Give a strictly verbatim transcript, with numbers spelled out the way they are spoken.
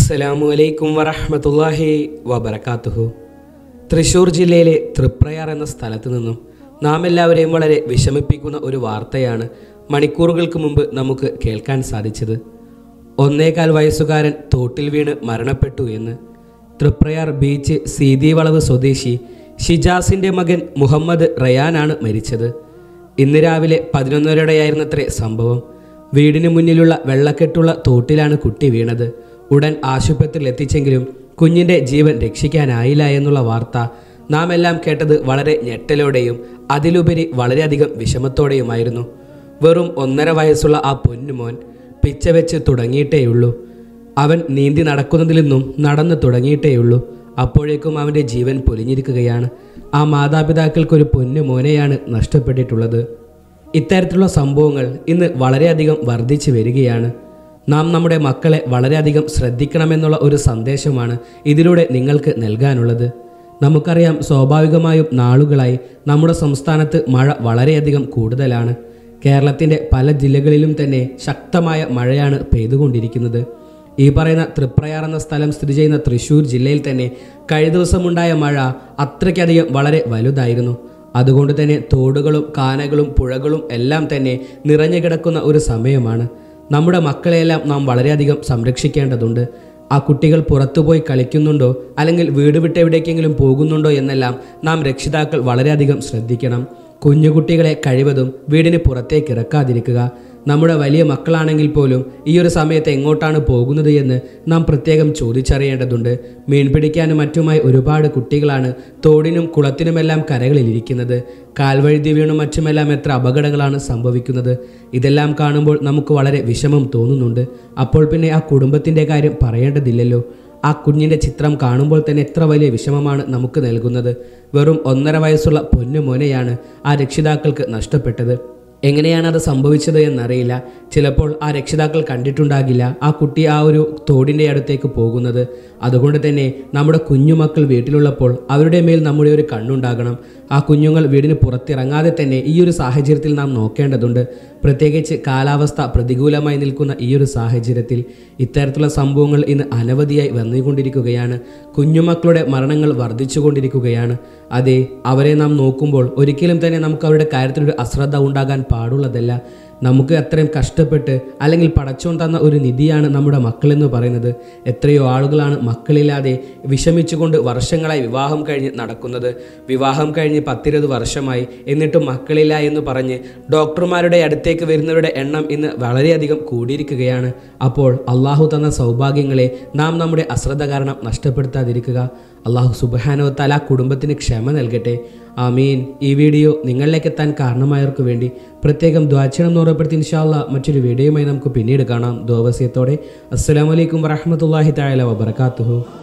അസ്സലാമു അലൈക്കും വറഹ്മത്തുള്ളാഹി വബറകാതുഹു. തൃശ്ശൂർ ജില്ലയിലെ തൃപ്രയാർ എന്ന സ്ഥലത്ത് നിന്നും നാം എല്ലാവരെയും വളരെ വിഷമിപ്പിക്കുന്ന ഒരു വാർത്തയാണ് മണിക്കൂറുകൾക്ക് മുമ്പ് നമുക്ക് കേൾക്കാൻ സാധിച്ചത്. ഒന്നേകാൽ വയസ്സുകാരൻ തോട്ടിൽ വീണ് മരണപ്പെട്ടു എന്ന് തൃപ്രയാർ ബീച്ച് സീതി വളവ് സ്വദേശി ഷിജാസിൻ്റെ മകൻ മുഹമ്മദ് റയാനാണ് മരിച്ചത്. ഇന്ന് രാവിലെ പതിനൊന്നരയോടെയായിരുന്നത്രേ സംഭവം. വീടിന് മുന്നിലുള്ള വെള്ളക്കെട്ടുള്ള തോട്ടിലാണ് കുട്ടി വീണത്. ഉടൻ ആശുപത്രിയിൽ എത്തിച്ചെങ്കിലും കുഞ്ഞിൻ്റെ ജീവൻ രക്ഷിക്കാനായില്ല എന്നുള്ള വാർത്ത നാം എല്ലാം കേട്ടത് വളരെ ഞെട്ടലോടെയും അതിലുപരി വളരെയധികം വിഷമത്തോടെയുമായിരുന്നു. വെറും ഒന്നര വയസ്സുള്ള ആ പൊന്നുമോൻ പിച്ച വെച്ച് തുടങ്ങിയിട്ടേയുള്ളൂ. അവൻ നീന്തി നടക്കുന്നതിൽ നിന്നും നടന്നു തുടങ്ങിയിട്ടേയുള്ളൂ. അപ്പോഴേക്കും അവൻ്റെ ജീവൻ പൊലിഞ്ഞിരിക്കുകയാണ്. ആ മാതാപിതാക്കൾക്കൊരു പൊന്നു മോനെയാണ് നഷ്ടപ്പെട്ടിട്ടുള്ളത്. ഇത്തരത്തിലുള്ള സംഭവങ്ങൾ ഇന്ന് വളരെയധികം വർദ്ധിച്ചു വരികയാണ്. നാം നമ്മുടെ മക്കളെ വളരെയധികം ശ്രദ്ധിക്കണമെന്നുള്ള ഒരു സന്ദേശമാണ് ഇതിലൂടെ നിങ്ങൾക്ക് നൽകാനുള്ളത്. നമുക്കറിയാം, സ്വാഭാവികമായും നാളുകളായി നമ്മുടെ സംസ്ഥാനത്ത് മഴ വളരെയധികം കൂടുതലാണ്. കേരളത്തിൻ്റെ പല ജില്ലകളിലും തന്നെ ശക്തമായ മഴയാണ് പെയ്തുകൊണ്ടിരിക്കുന്നത്. ഈ പറയുന്ന തൃപ്രയാർ എന്ന സ്ഥലം സ്ഥിതി ചെയ്യുന്ന തൃശ്ശൂർ ജില്ലയിൽ തന്നെ കഴിഞ്ഞ ദിവസമുണ്ടായ മഴ അത്രയ്ക്കധികം വളരെ വലുതായിരുന്നു. അതുകൊണ്ട് തന്നെ തോടുകളും കാനകളും പുഴകളും എല്ലാം തന്നെ നിറഞ്ഞു കിടക്കുന്ന ഒരു സമയമാണ്. നമ്മുടെ മക്കളെയെല്ലാം നാം വളരെയധികം സംരക്ഷിക്കേണ്ടതുണ്ട്. ആ കുട്ടികൾ പുറത്തുപോയി കളിക്കുന്നുണ്ടോ അല്ലെങ്കിൽ വീട് വിട്ട് എവിടേക്കെങ്കിലും പോകുന്നുണ്ടോ എന്നെല്ലാം നാം രക്ഷിതാക്കൾ വളരെയധികം ശ്രദ്ധിക്കണം. കുഞ്ഞുകുട്ടികളെ കഴിവതും വീടിന് പുറത്തേക്ക് ഇറക്കാതിരിക്കുക. നമ്മുടെ വലിയ മക്കളാണെങ്കിൽ പോലും ഈ ഒരു സമയത്ത് എങ്ങോട്ടാണ് പോകുന്നത് എന്ന് നാം പ്രത്യേകം ചോദിച്ചറിയേണ്ടതുണ്ട്. മീൻ പിടിക്കാനും മറ്റുമായി ഒരുപാട് കുട്ടികളാണ് തോടിനും കുളത്തിനുമെല്ലാം കരകളിലിരിക്കുന്നത്. കാൽവഴുതി വീണും മറ്റുമെല്ലാം എത്ര അപകടങ്ങളാണ് സംഭവിക്കുന്നത്. ഇതെല്ലാം കാണുമ്പോൾ നമുക്ക് വളരെ വിഷമം തോന്നുന്നുണ്ട്. അപ്പോൾ പിന്നെ ആ കുടുംബത്തിൻ്റെ കാര്യം പറയേണ്ടതില്ലല്ലോ. ആ കുഞ്ഞിൻ്റെ ചിത്രം കാണുമ്പോൾ തന്നെ എത്ര വലിയ വിഷമമാണ് നമുക്ക് നൽകുന്നത്. വെറും ഒന്നര വയസ്സുള്ള പൊന്നു മോനെയാണ് ആ രക്ഷിതാക്കൾക്ക് നഷ്ടപ്പെട്ടത്. എങ്ങനെയാണ് അത് സംഭവിച്ചത് എന്നറിയില്ല. ചിലപ്പോൾ ആ രക്ഷിതാക്കൾ കണ്ടിട്ടുണ്ടാകില്ല ആ കുട്ടി ആ ഒരു തോടിൻ്റെ അടുത്തേക്ക് പോകുന്നത്. അതുകൊണ്ട് തന്നെ നമ്മുടെ കുഞ്ഞുമക്കൾ വീട്ടിലുള്ളപ്പോൾ അവരുടെ മേൽ നമ്മുടെ ഒരു കണ്ണുണ്ടാകണം. ആ കുഞ്ഞുങ്ങൾ വീടിന് പുറത്തിറങ്ങാതെ തന്നെ ഈ ഒരു സാഹചര്യത്തിൽ നാം നോക്കേണ്ടതുണ്ട്. പ്രത്യേകിച്ച് കാലാവസ്ഥ പ്രതികൂലമായി നിൽക്കുന്ന ഈ ഒരു സാഹചര്യത്തിൽ ഇത്തരത്തിലുള്ള സംഭവങ്ങൾ ഇന്ന് അനവധിയായി വന്നുകൊണ്ടിരിക്കുകയാണ്. കുഞ്ഞുമക്കളുടെ മരണങ്ങൾ വർദ്ധിച്ചു കൊണ്ടിരിക്കുകയാണ്. അതെ, അവരെ നാം നോക്കുമ്പോൾ ഒരിക്കലും തന്നെ നമുക്ക് അവരുടെ കാര്യത്തിലൊരു അശ്രദ്ധ ഉണ്ടാകാൻ പാടുള്ളതല്ല. നമുക്ക് അത്രയും കഷ്ടപ്പെട്ട് അല്ലെങ്കിൽ പടച്ചോൻ തന്ന ഒരു നിധിയാണ് നമ്മുടെ മക്കളെന്ന് പറയുന്നത്. എത്രയോ ആളുകളാണ് മക്കളില്ലാതെ വിഷമിച്ചുകൊണ്ട് വർഷങ്ങളായി വിവാഹം കഴിഞ്ഞ് നടക്കുന്നത്. വിവാഹം കഴിഞ്ഞ് പത്തിരുപത് വർഷമായി എന്നിട്ടും മക്കളില്ല എന്ന് പറഞ്ഞ് ഡോക്ടർമാരുടെ അടുത്തേക്ക് വരുന്നവരുടെ എണ്ണം ഇന്ന് വളരെയധികം കൂടിയിരിക്കുകയാണ്. അപ്പോൾ അള്ളാഹു തന്ന സൗഭാഗ്യങ്ങളെ നാം നമ്മുടെ അശ്രദ്ധ കാരണം നഷ്ടപ്പെടുത്താതിരിക്കുക. അള്ളാഹു സുബ്ഹാനഹു വ തആല കുടുംബത്തിന് ക്ഷമ നൽകട്ടെ. ആമീൻ. ഈ വീഡിയോ നിങ്ങളിലേക്ക് എത്താൻ കാരണമായവർക്ക് വേണ്ടി പ്രത്യേകം ദുആ ചെയ്യണം എന്ന് ഉറപ്പെടുത്തി ഇൻഷാ അല്ലാഹ് മറ്റൊരു വീഡിയോയുമായി നമുക്ക് പിന്നീട് കാണാം. ദുആ വസിയത്തോടെ. അസ്സലാമു അലൈക്കും വറഹ്മത്തുള്ളാഹി തആല വബറകാതുഹു.